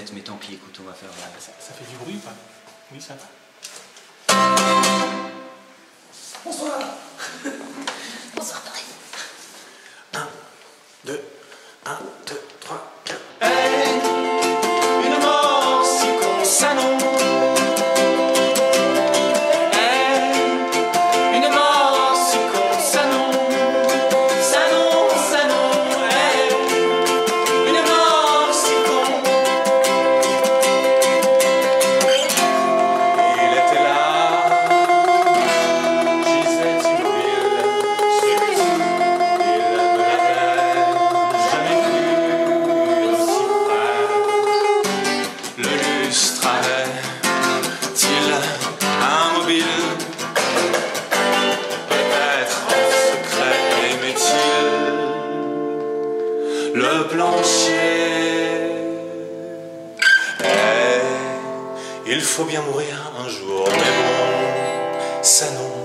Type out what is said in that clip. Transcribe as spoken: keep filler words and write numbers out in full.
bête, mais tant pis, écoute, on va faire... Euh... Ça, ça fait du bruit ou pas? Oui, ça va. Bonsoir. Bonsoir, Paris. Un, deux, un, deux, trois, quatre. Hey, une mort si con s'annonce. Hey, une mort si con s'annonce. S'annonce, s'annonce. Hey, une mort si con. Il était là, gisait immobile, celui-ci, il ne l'avait jamais vu aussi près. Le lustre avait-il un mobile? Peut-être en secret aimait-il le plancher? Eh, il faut bien mourir un jour, mais bon, ça non.